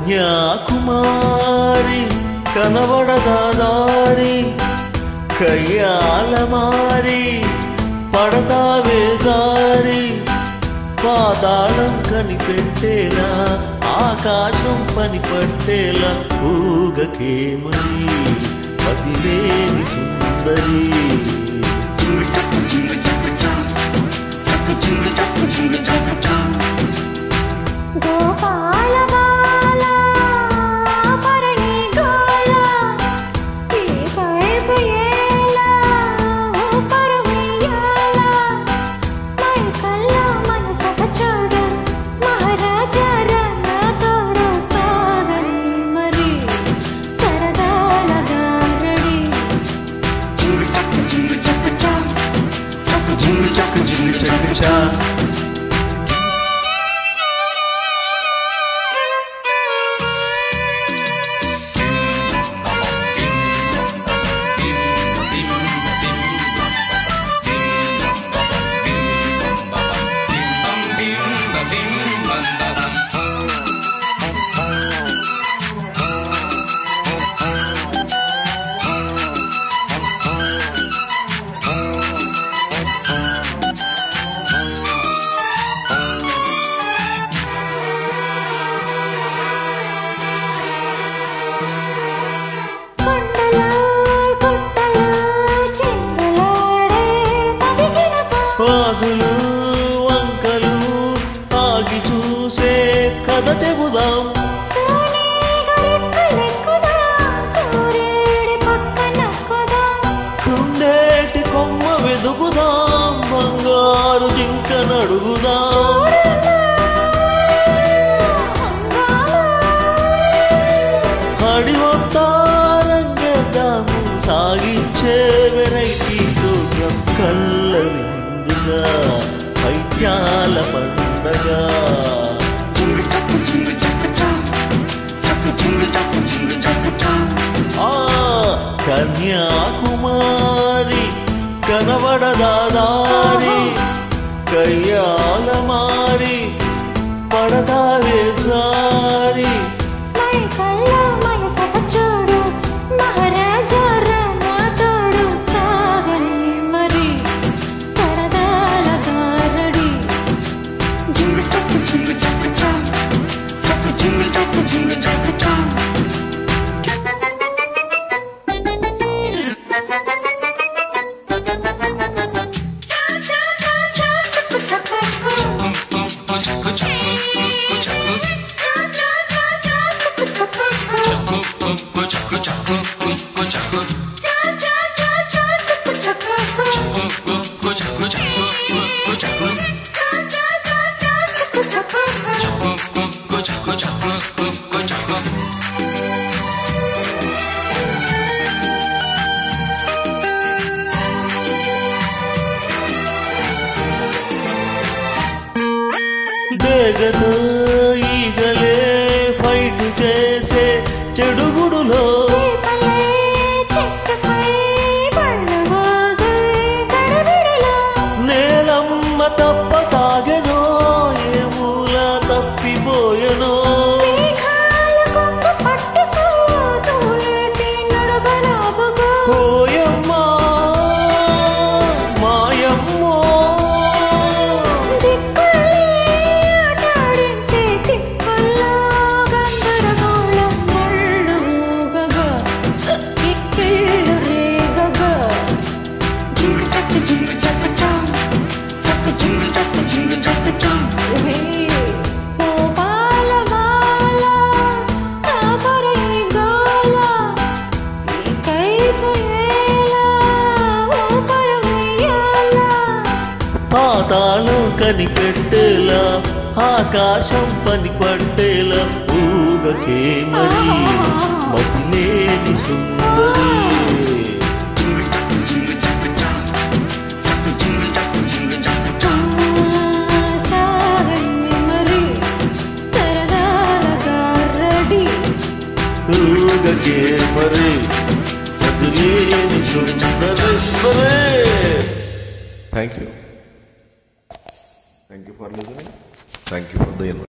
కన్యాకుమారి కనబడదాదారి కయ్యాలమారి పడతావే దారి పాతాళం కనిపెట్టేలా ఆకాశం పని పట్టేలా ఊగకే మరి పతిలేని సుందరి వాగులు వంకలు ఆగి చూసే కథ చెబుదాం కుండేటి కొమ్మ వెదుకుదాం బంగారు జింక నడుగుదాం అడివంతారంగేద్దాము సాగించే వెరైటీ ప్రోగ్రాం కళ్ళవి పైత్యాల పండగ కన్యాకుమారి కనబడదాదారి కయ్యాలమారి పడతావే జారి డేగతో ఈగలే ఫైట్ చేసే చెడుగుడులో నేలమ్మ తప్ప తాగెనో ఏ మూల తప్పిపోయెనో ఓయమ్మా మాయమ్మో పాతాళం కనిపెట్టేలా ఆకాశం పని పట్టేలా ఊగకే మరి మతిలేని సుందరి ఊగకే మరి మతిలేని సుందరి. Thank you. Thank you for listening. Thank you for the invite.